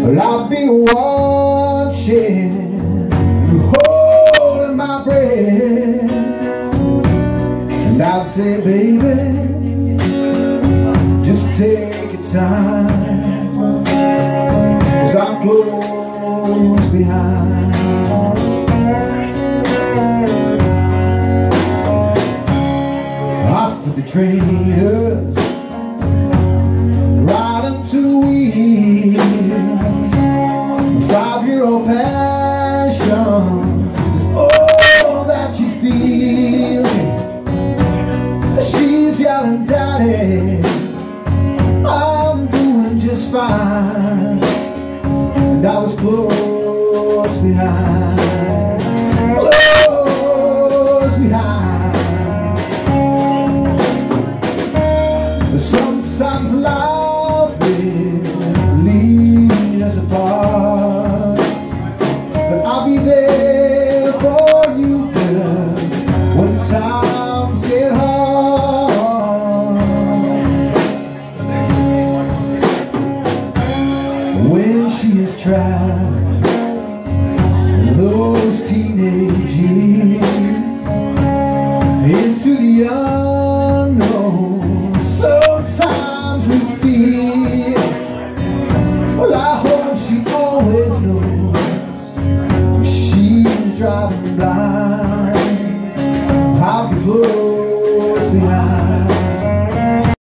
Well, I'll be watching, holding my breath, and I'll say, baby, just take your time, 'cause I'm close behind. Off with the traders, riding two wheels, 5-year-old passion is all that you feel. She's yelling, Daddy, I'm doing just fine, and I was close